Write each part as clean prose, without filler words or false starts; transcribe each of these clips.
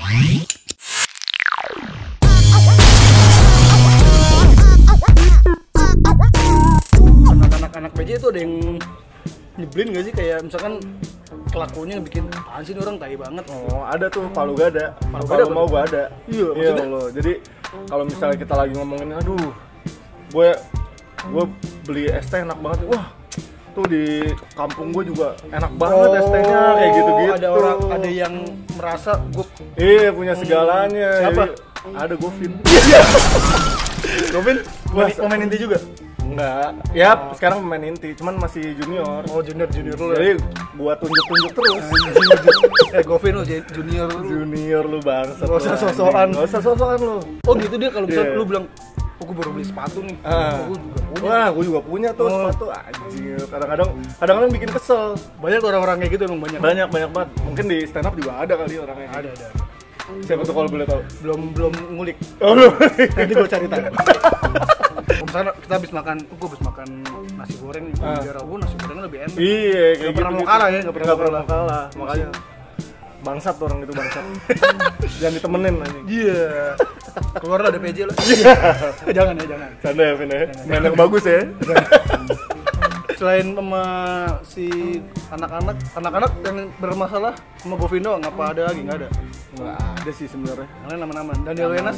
Anak-anak PJ itu ada yang nyebelin gak sih? Kayak misalkan kelakuannya bikin apaan sih ini orang tai banget. Oh, ada tuh Palu Gada. Kalau mau gua ada. Iya, maksudnya loh. Jadi kalau misalnya kita lagi ngomongin aduh, gue beli es teh enak banget. Wah, tuh di kampung gue juga enak banget es tehnya kayak gitu-gitu. Ada yang merasa gue punya segalanya. Siapa? Ada Govin. Govin pemain inti juga? Enggak, ya sekarang pemain inti, cuman masih junior. Oh, junior lu. Jadi gua tunjuk-tunjuk terus. Govin lu junior lu bangsa. Gak usah sosokan lu. Oh gitu dia kalau misalnya lu bilang, oh gue baru beli sepatu nih. Gua juga punya tuh sepatu. Anjir, kadang-kadang bikin kesel. Banyak orang-orang kayak gitu emang Banyak banget. Mungkin di stand up juga ada kali orangnya. Ada. Siapa tuh kalau boleh tahu? Belum ngulik. Oh, belum. Nanti gue cari tahu. Misalnya kita habis makan nasi goreng di daerah gue, nasi gorengnya lebih enak. Iya, kayak gak pernah mau kalah ya, gak pernah kalah. Makanya bangsat orang itu bangsat. Jangan ditemenin anjing. Iya. Keluar lah dari PJ lo. Jangan. Canda ya, Vin ya. Main yang bagus ya. Selain sama si anak-anak yang bermasalah sama Govin doang, ngapa ada lagi? Nggak ada? Nggak ada sih sebenarnya. Yang lain aman-aman. Daniel Wenas?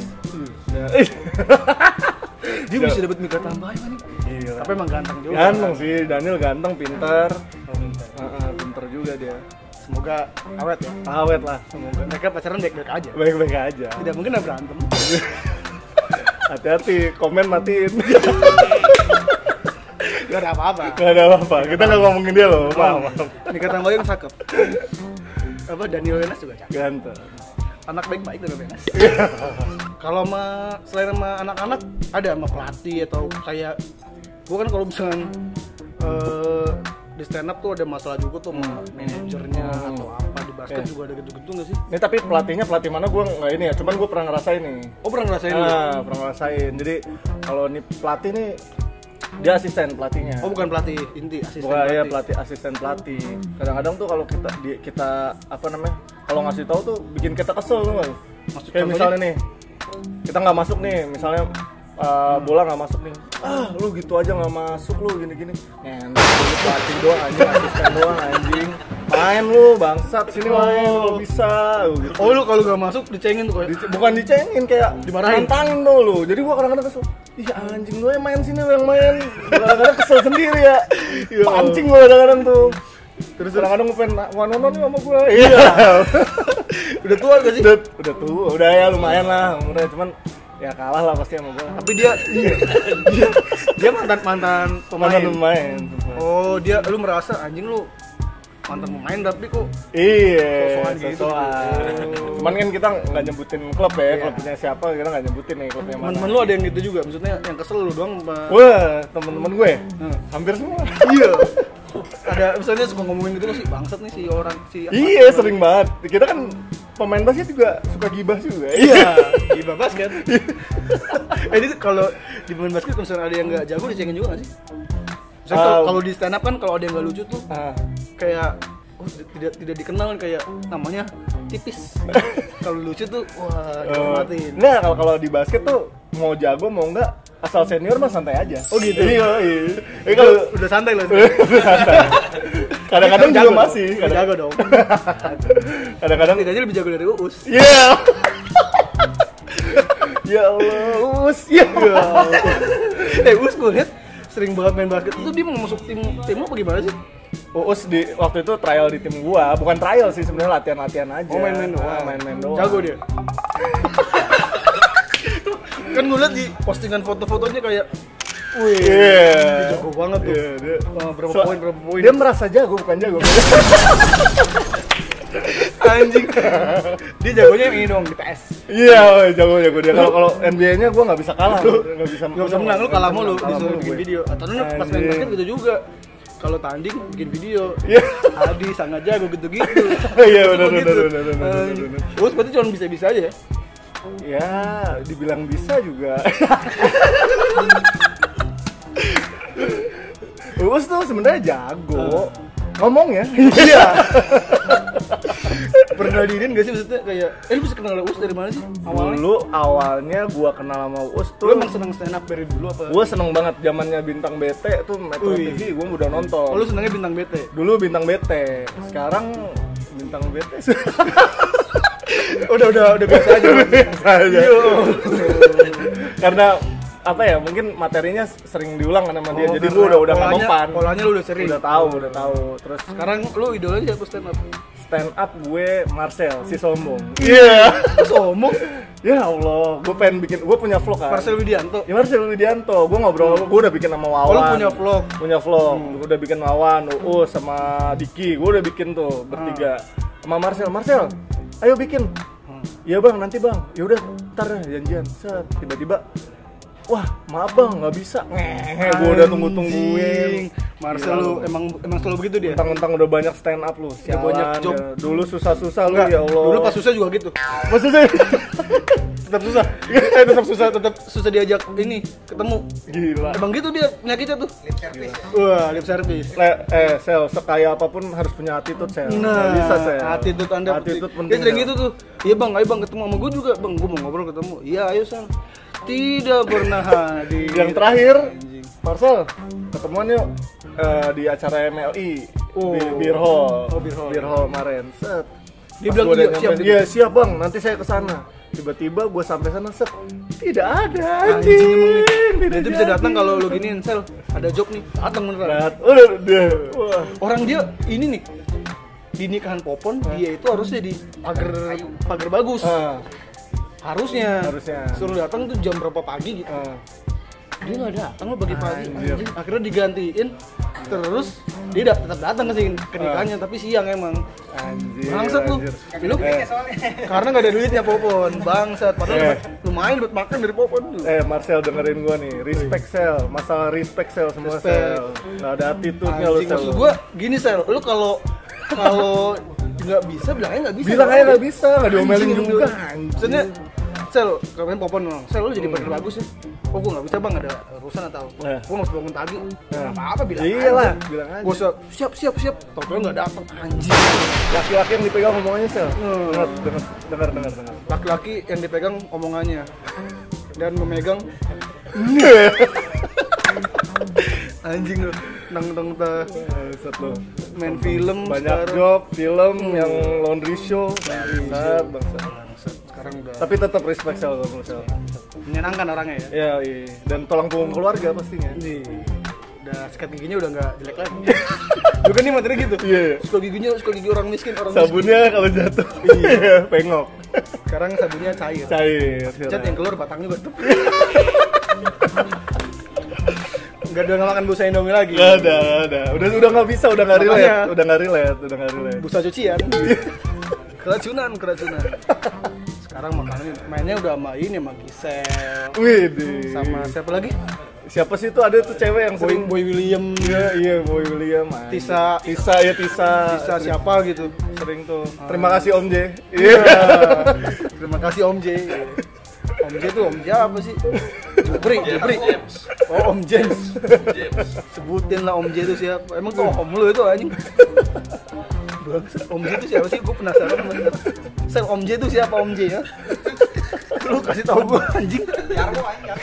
Dia bisa dapat mika tambahan nih. Iya. Tapi emang ganteng juga. Ganteng sih, Daniel ganteng, pintar. Pintar juga dia. Semoga awet ya. Awet lah, semoga. Mereka pacaran baik-baik aja. Baik-baik aja. Tidak mungkin ada berantem. Hati-hati, komen matiin. Gak ada apa-apa. Kita nggak ngomongin dia loh. Maaf. Mika tambahan cakep. Apa Daniel Wenas juga cakep. Ganteng. Anak baik-baik Daniel Wenas. Kalau selain sama anak-anak ada sama pelatih atau kayak gua kan kalau misalnya di stand up tuh ada masalah juga tuh sama manajernya atau apa di basket juga ada gitu-gitu nggak sih? Ini tapi pelatih mana gue nggak ini ya, cuman gue pernah ngerasain nih. Oh pernah ngerasain? Pernah ngerasain. Jadi kalau nih pelatih nih dia asisten pelatihnya. Oh bukan pelatih inti, asisten. Bukan, pelatih. Ya pelatih asisten pelatih. Kadang-kadang tuh kalau kita apa namanya? Kalau ngasih tahu tuh bikin kita kesel tuh. Kayak misalnya nih kita nggak masuk nih, misalnya bola nggak masuk nih, lu gitu aja nggak masuk lu gini-gini, lu pelatih doang anjing, asisten doang anjing, main lu bangsat sini main lu bisa, gitu. Oh lu kalau nggak masuk dicengin tuh bukan dicengin kayak dimarahin, tantangin lu, jadi gua kadang-kadang kesel, iya anjing lu yang main sini lu yang main, kadang-kadang kesel sendiri ya, pancing gua kadang-kadang tuh. Terus kadang-kadang gue pengen nonton nih sama gue. Iya. Udah tua gak sih? Udah tua, udah ya lumayan lah umurnya, cuman ya kalah lah pasti sama gue. Tapi dia mantan pemain. Oh lu merasa anjing lu mantan pemain tapi kok sosokan gitu. Cuman kan kita nggak nyebutin klub ya, klubnya siapa kita nggak nyebutin nih klubnya mana. Temen lu ada yang gitu juga, maksudnya yang kesel lu doang. Wah temen-temen gue hampir semua. Iya. Ada misalnya suka ngomongin gitu sih, bangsat nih si orang Iya sering banget. Kita kan pemain basket juga suka gibah juga. Iya, gibah basket. Ini kalau di pemain basket misalnya ada yang nggak jago dicengin juga nggak sih? Misalnya kalau di stand up kan kalau ada yang nggak lucu tuh kayak tidak dikenal kayak namanya tipis. Kalau lucu tuh wah dihormatin. Nah kalau di basket tuh mau jago mau enggak asal senior mah santai aja. Oh gitu. Iya. Kalau udah santai loh. Kadang-kadang juga masih. Jago dong. Kadang-kadang tidak aja lebih jago dari Uus. Iya. Ya Allah, Uus. Ya. Uus gue lihat sering banget main basket. Itu dia mau masuk tim lo apa gimana sih? Uus di waktu itu trial di tim gua, bukan trial sih sebenarnya latihan-latihan aja. Oh main-main doang. Jago dia. Kan gue liat di postingan foto-fotonya kayak wih, dia jago banget tuh. Berapa poin. Dia merasa jago, bukan jago. Anjing. Dia jagonya ini dong di PS. Iya, jago dia. Kalau NBA-nya gue nggak bisa kalah, nggak bisa menang. Lu kalah mulu disuruh bikin video. Atau lu pas main basket gitu juga. Kalau tanding bikin video. Adi sangat jago gitu-gitu. Iya benar. Terus berarti cuma bisa-bisa aja ya? Ya, dibilang bisa juga. Uus tuh sebenarnya jago. Ngomong ya. Iya. Pernah diinin gak sih maksudnya kayak lu bisa kenal Uus dari mana sih awalnya? Dulu awalnya gua kenal sama Uus tuh. Lu emang seneng stand up dari dulu apa? Gua seneng banget zamannya Bintang BT tuh Metro TV, gua udah nonton. Oh, lu senengnya Bintang BT? Dulu Bintang BT, sekarang Bintang BT. udah biasa aja. Biasa aja. Karena apa ya, mungkin materinya sering diulang kan sama dia, jadi gua udah nggak mempan. Polanya lu udah sering. Udah tahu. Terus sekarang lu idolanya siapa stand up? Stand up gue Marcel, si sombong. Iya. Sombong. Ya Allah, gue pengen bikin, gue punya vlog kan. Marcel Widianto. Ya Marcel Widianto, gue ngobrol, gue udah bikin sama Wawan. Oh, lu punya vlog? Punya vlog, gue udah bikin Wawan, Uus sama Diki, gue udah bikin tuh bertiga. Sama Marcel, ayo bikin. Iya bang, nanti bang. Ya udah, ntar janjian. Set, tiba-tiba, wah maaf bang, nggak bisa. Gue udah tungguin. Marcel lu emang selalu begitu dia. Mentang-mentang udah banyak stand up lu. Ya, banyak job. Ya. Dulu susah-susah lu, ya Allah. Dulu pas susah juga gitu. Pas susah. tetap susah diajak ini ketemu. Gila. Emang gitu dia penyakitnya tuh. Lip service. Wah, lip service. Sel, sekaya apapun harus punya attitude, Sel. Nah, nggak bisa, Sel. attitude Anda penting. Dia sering gitu tuh. Iya bang, ayo bang ketemu sama gue juga. Bang, gue mau ngobrol ketemu. Iya, ayo Sel. Tidak pernah hadir. Yang terakhir, Marcel, ketemuan yuk di acara MLI di Beer Hall. Beer Hall kemarin. Set. Dia bilang siap. Iya, siap bang, nanti saya kesana. Tiba-tiba gue sampai sana, set, tidak ada anjing. Dia tuh bisa datang kalau lu giniin, Sel, ada job nih, datang beneran. Wah. Orang dia ini nih di nikahan Popon, dia itu harusnya di pagar bagus. Harusnya suruh datang tuh jam berapa pagi gitu. Dia nggak datang lo pagi-pagi, anjing. Akhirnya digantiin, terus dia tetap datang ke nikahannya, tapi siang emang. Anjir. Bangsat lu. Lu karena nggak ada duitnya Popon, bangsat. Padahal lumayan buat makan dari Popon tuh. Marcel dengerin gua nih, respect Sel, masalah respect Sel semua Sel. Nggak ada attitude-nya lu Sel. Maksud gua gini Sel, lu kalau nggak bisa bilangnya nggak bisa. Bilangnya nggak bisa, nggak diomelin juga. Maksudnya Sel, kemarin Popon ngomong, Sel lu jadi partner bagus ya. Oh gue nggak bisa bang, ada urusan atau gue mau bangun pagi. Apa-apa bilang iyalah, bilang aja. Gue siap. Tau-tau nggak datang, anjing. Laki-laki yang dipegang omongannya Sel. Dengar. Laki-laki yang dipegang omongannya dan memegang. Anjing lu, nang main film, banyak job, film yang laundry show, bangsat. Sekarang udah. Tapi tetap respect Sel. Menyenangkan orangnya ya. Iya. Dan tolong punggung keluarga pastinya. Udah sikat giginya udah nggak jelek lagi. Juga nih materi gitu. Iya. Sikat gigi orang miskin, sabunnya kalau jatuh. Iya, pengok. Sekarang sabunnya cair. Cat yang keluar batangnya betul. Gak ada makan busa Indomie lagi. Gak ada. Udah nggak bisa, udah nggak relate. Busa cucian. Keracunan. Sekarang makanannya mainnya udah sama ini, sama Gisel. Widih. Sama siapa lagi? Siapa sih itu, ada tuh cewek yang sering Boy William. Iya, Boy William. Tisa siapa gitu. Sering tuh. Terima kasih Om J. Iya. Terima kasih Om J. Om J tuh Om J apa sih? Jupri. Oh, Om James. Sebutin lah Om J itu siapa. Emang tuh om lu itu anjing. Om J itu siapa sih? Gue penasaran bener. Om J itu siapa Om J ya? Lu kasih tau gue anjing. Jarwo anjing.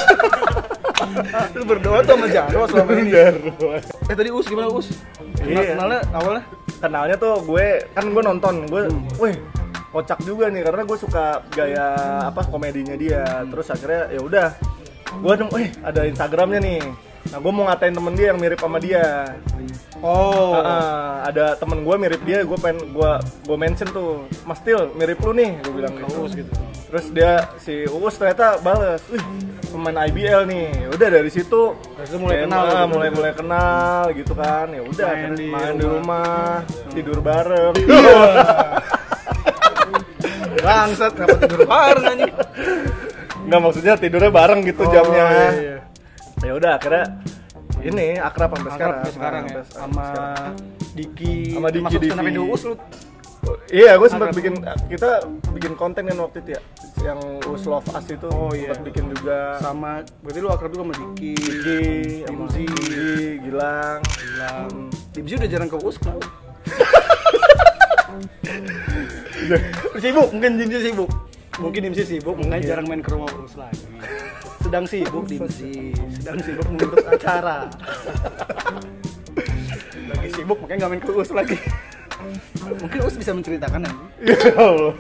Lu berdoa tuh sama Jarwo selama ini. Tadi Us gimana Us? Kenalnya awalnya? Kenalnya tuh gue nonton wih kocak juga nih karena gue suka gaya komedinya dia. Terus akhirnya ya udah gue ada Instagramnya nih. Nah gue mau ngatain temen dia yang mirip sama dia. Oh. Ada temen gue mirip dia, gue mention tuh, Mas Til mirip lu nih, gue bilang gitu. Terus dia si Uus ternyata bales, wih pemain IBL nih. Udah dari situ mulai kenal gitu kan. Ya udah main di rumah, tidur bareng. Bangsat, kenapa tidur bareng anjing? Nggak, maksudnya tidurnya bareng gitu jamnya. Iya. Ya udah akhirnya ini akrab sampai sekarang ya. Sama Diki. Masuk stand up Us lu. Iya, gue sempat kita bikin konten kan waktu itu ya, yang Us Love Us itu. Sempat bikin juga. Sama, berarti lu akrab juga sama Diki, Dimzi, Gilang. Dimzi udah jarang ke Us kan? Sibuk, mungkin Dimsi sibuk. Mungkin Dimsi sibuk, makanya jarang main ke rumah Urus lagi. Sedang sibuk Dimsi, sedang sibuk mengurus acara. Lagi sibuk makanya nggak main ke Urus lagi. Mungkin Us bisa menceritakan nanti. Ya Allah.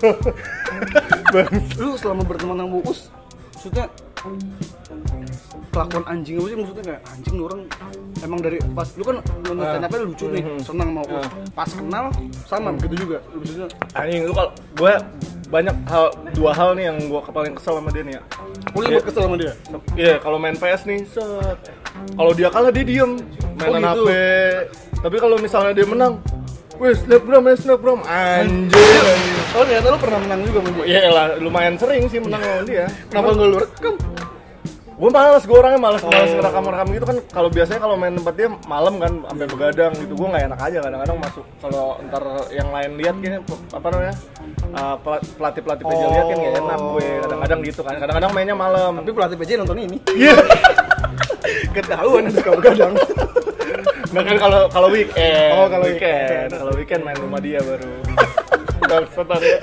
Lu selama berteman sama Us, maksudnya kelakuan anjing apa sih, maksudnya kayak anjing nih orang emang dari pas lu kan nonton stand up-nya lucu nih, senang sama Us. Pas kenal sama begitu juga. Lu maksudnya Anjing lu kalau gue banyak hal, dua hal nih yang gue paling kesel sama dia nih ya. lu buat kesel sama dia. Iya, kalau main PS nih, set. Kalau dia kalah dia diem, mainan gitu. HP. Tapi kalau misalnya dia menang, weh snapgram, anjir. Oh ternyata lu pernah menang juga sama dia. Iya lah, lumayan sering sih menang sama dia. Kenapa nggak lu rekam? Gue orangnya malas ngerekam gitu kan. Kalau biasanya kalau main tempat dia malam kan sampai begadang gitu, gue nggak enak aja kadang-kadang masuk. Kalau ntar yang lain lihat gini apa namanya, pelatih PJ lihat kan nggak enak gue kadang-kadang gitu kan. Kadang-kadang mainnya malam. Tapi pelatih PJ nonton ini. Iya. Ketahuan suka begadang. Nah kan kalau weekend. Oh, kalau Kalau weekend main rumah dia baru. Bangsatan ya.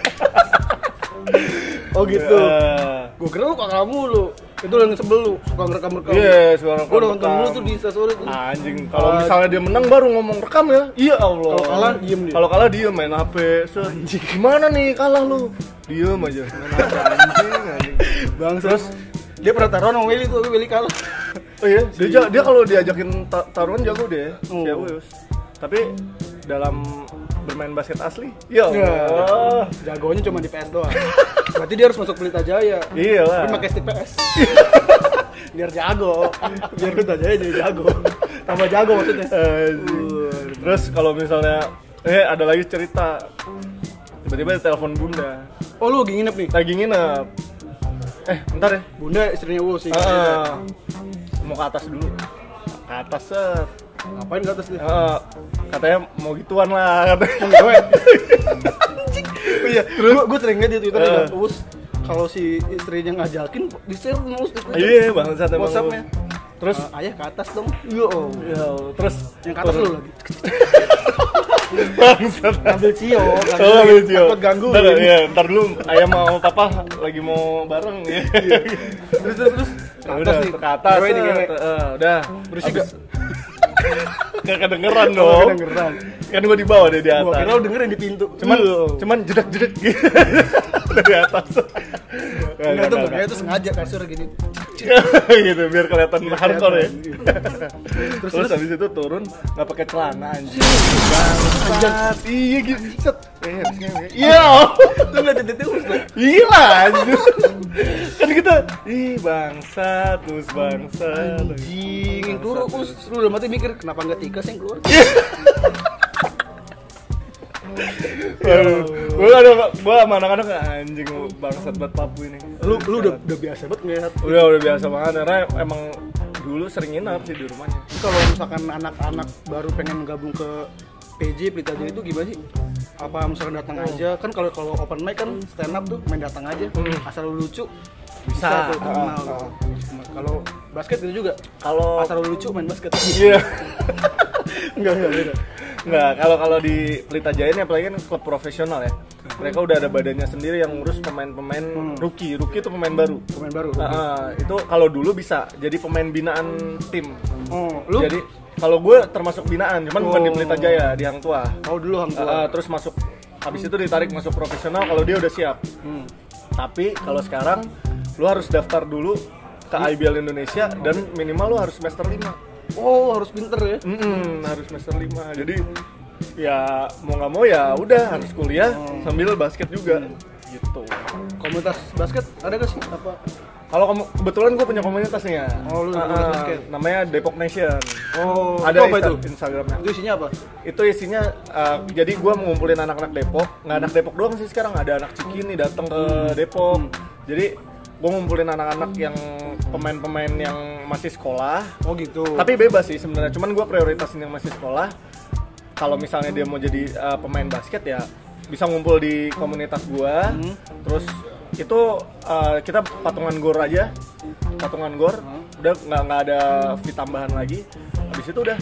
Oh gitu. Gue kira lu kakak mulu. Itu yang sebel lu, suka ngerekam-rekam. Iya, suka ngerekam. Gue udah nonton dulu tuh di Instastory tuh. Anjing, kalau misalnya dia menang baru ngomong rekam ya. Iya Allah. Kalau kalah diem dia. Kalau kalah diem main HP. Anjing. Gimana nih kalah lu? Diem aja. Main HP anjing. Bang terus dia pernah taruhan sama Willy tuh, Willy kalah. Oh iya, dia kalau diajakin taruhan jago deh. Ya wes. Tapi dalam bermain basket asli, ya Allah. Jagonya cuma di PS doang. Berarti dia harus masuk Pelita Jaya. Iyalah. Tapi pakai stick PS. Biar jago. Biar Pelita Jaya jadi jago. Tambah jago maksudnya. Terus kalau misalnya ada lagi cerita. Tiba-tiba telepon Bunda. Oh lu lagi nginep nih? Lagi nginep. Bentar ya. Bunda istrinya Wu sih. Mau ke atas dulu. Ke atas set. Ngapain ke atas dia? Katanya mau gituan lah katanya. Gue. Oh iya, gue sering liat di Twitter ya, Us kalau si istrinya ngajakin di-share sama Us di Twitter. Iya, bangsat emang. WhatsApp-nya. Terus ayah ke atas dong. Iya. Terus yang ke atas lu lagi. Bangsat. Ambil cio, takut ganggu. Ntar dulu ayah mau papa lagi mau bareng ya. Terus ke atas nih. Ke atas. Udah. Berisik gak? Gak kedengeran dong. Kedengeran. Kan gua di bawah deh di atas. Gua kira lu dengerin di pintu. Cuman jedak-jedak gitu. Dari atas. Enggak itu sengaja kasur gini. Gitu biar kelihatan hardcore ya. Terus habis itu turun enggak pakai celana anjing. Bangsat. Iya gitu. Set. Iya. Lu enggak dedet Us lu. Iya lah anjing. Kan kita bangsat, terus bangsat. Anjing, yang keluar Us. Lu udah mati mikir kenapa enggak Tikas yang keluar? Gua sama anak-anak anjing bangsat banget papu ini. Lu udah biasa banget ngeliat. Udah biasa banget karena emang dulu sering nginep sih di rumahnya. Kalau misalkan anak-anak baru pengen gabung ke PJ Pelita Jaya itu gimana sih? Apa misalkan datang aja? Kan kalau open mic kan stand up tuh main datang aja. Asal lu lucu bisa tuh terkenal. Kalau basket itu juga. Kalau asal lu lucu main basket. Iya. Enggak beda. Enggak, kalau di Pelita Jaya ini apalagi kan klub profesional ya. Mereka udah ada badannya sendiri yang ngurus pemain-pemain rookie. Rookie itu pemain baru. Pemain baru. Itu kalau dulu bisa jadi pemain binaan tim. Lu? Jadi kalau gue termasuk binaan, cuman bukan di Pelita Jaya, di Hang Tuah. Dulu Hang Tuah. Terus masuk habis itu ditarik masuk profesional kalau dia udah siap. Tapi kalau sekarang lu harus daftar dulu ke IBL Indonesia dan minimal lu harus semester 5. Oh, harus pinter ya? Harus semester 5. Jadi ya mau nggak mau ya udah harus kuliah sambil basket juga gitu. Komunitas basket ada gak sih? Apa? Kalau kebetulan gue punya komunitasnya. Oh, lu komunitas basket. Namanya Depok Nation. Oh, ada apa itu? Instagramnya. Itu isinya apa? Itu isinya jadi gue mengumpulin anak-anak Depok. Nggak anak Depok doang sih sekarang, ada anak Cikini datang ke Depok. Jadi gue ngumpulin anak-anak yang pemain-pemain yang masih sekolah. Oh gitu. Tapi bebas sih sebenarnya. Cuman gue prioritasin yang masih sekolah. Kalau misalnya dia mau jadi pemain basket ya bisa ngumpul di komunitas gue. Terus itu kita patungan gor aja. Patungan gor. Udah nggak ada fee tambahan lagi. Habis itu udah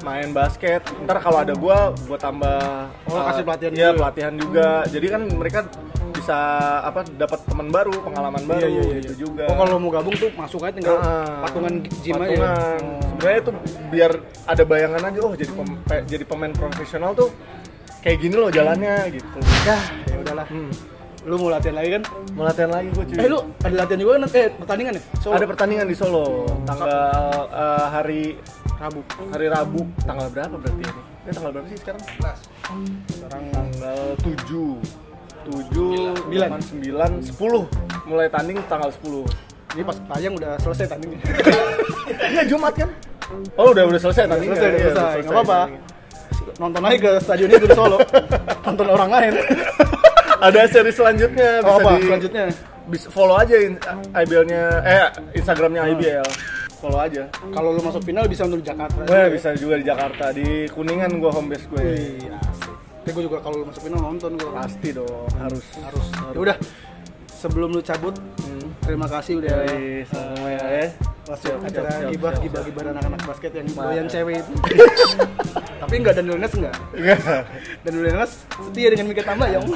main basket. Ntar kalau ada gua tambah kasih pelatihan ya juga. pelatihan juga. Jadi kan mereka bisa dapat teman baru, pengalaman baru gitu juga. Oh, kalau mau gabung tuh masuk aja tinggal patungan gym aja. Sebenarnya itu biar ada bayangan aja, oh jadi pemain profesional tuh kayak gini loh jalannya gitu. Ya udahlah. Lu mau latihan lagi kan? Mau latihan lagi gua cuy. Lu ada latihan juga kan? Pertandingan ya? Ada pertandingan di Solo tanggal hari Rabu. Tanggal berapa berarti ini? Ini tanggal berapa sih sekarang? Sekarang tanggal 7, 8, 9, 10. Mulai tanding tanggal 10. Ini pas tayang udah selesai tandingnya. Iya Jumat kan? Oh udah selesai tandingnya. Udah selesai. Enggak apa-apa. Nonton aja ke stadion itu di Solo. Nonton orang lain. Ada seri selanjutnya selanjutnya? Bisa follow aja IBL-nya Instagram-nya IBL. Follow aja. Kalau lu masuk final bisa untuk di Jakarta. Bisa juga di Jakarta, di Kuningan gua home base gue. Wih, asik. Tapi gue juga kalau lu masuk final nonton gue. Pasti dong, harus. Ya udah. Sebelum lu cabut, terima kasih udah sama ya. Masuk acara gibah anak-anak basket yang doyan cewek itu. Tapi enggak, Daniel Nes enggak. Daniel Nes setia dengan Mika Tambayong.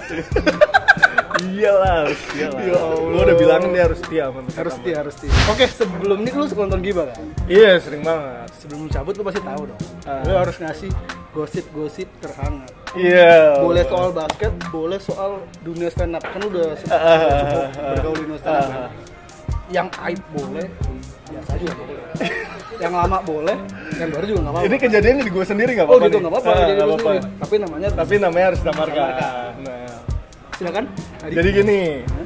Iyalah. Ya Allah. Lu udah bilangin dia harus setia sama Harus setia. Oke, sebelum ini lu suka nonton gibah kan? Iya, sering banget. Sebelum lu cabut lu pasti tahu dong. Lu harus ngasih gosip-gosip terhangat. Iya. Boleh soal basket, boleh soal dunia stand up. Kan udah cukup bergaul di dunia stand up. Kan? Yang aib boleh, biasa juga boleh. Yang lama boleh, yang baru juga nggak apa-apa. Ini kejadiannya di gue sendiri nggak apa-apa. Oh gitu, nggak apa-apa. Nggak apa-apa. Tapi namanya harus disamarkan. Nah. Silakan. Jadi gini,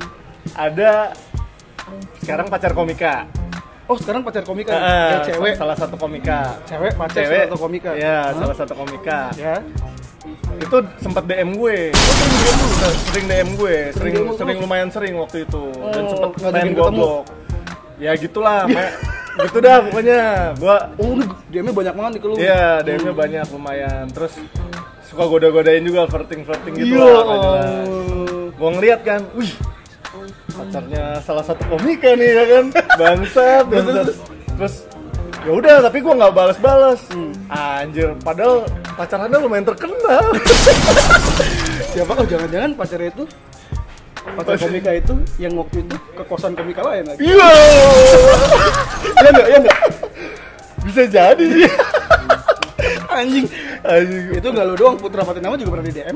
ada sekarang pacar komika. Oh sekarang pacar komika? Cewek salah satu komika. Cewek pacar salah satu komika? Iya, salah satu komika. Ya. Itu sempat DM gue. Sering DM gue, sering lumayan sering waktu itu. Dan sempat main godok. Ya gitulah, gitu dah pokoknya. DM-nya banyak banget nih ke lu. Iya, DM-nya banyak lumayan. Terus suka goda-godain juga, flirting gitu lah. Gua ngeliat kan, wih, pacarnya salah satu komika nih ya kan, bangsat. Terus ya udah, tapi gua nggak balas. Anjir, padahal pacarannya lumayan terkenal. Siapa? Oh jangan-jangan pacarnya itu pacar komika itu yang waktu itu ke kosan komika lain lagi. Iya. Iya enggak? Bisa jadi. Anjing. Itu nggak lu doang, Putra Patinama juga pernah di DM.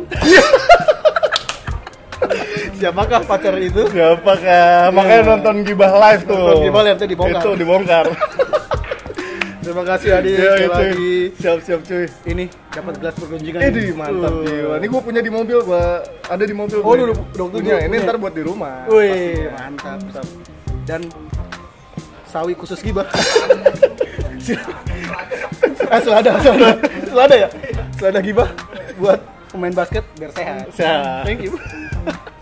Siapakah pacar itu? Siapakah? Makanya nonton Gibah live tuh. Nonton Gibah live tuh dibongkar. Itu dibongkar. Terima kasih Adi sekali lagi. Siap cuy. Ini dapat gelas pergunjingan. Mantap jiwa. Ini gua punya di mobil, ada di mobil. Oh, lu udah punya. Ini ntar buat di rumah. Wih, mantap. Dan sawi khusus Gibah. Selada ya? Selada Gibah buat pemain basket biar sehat. Sehat. Thank you.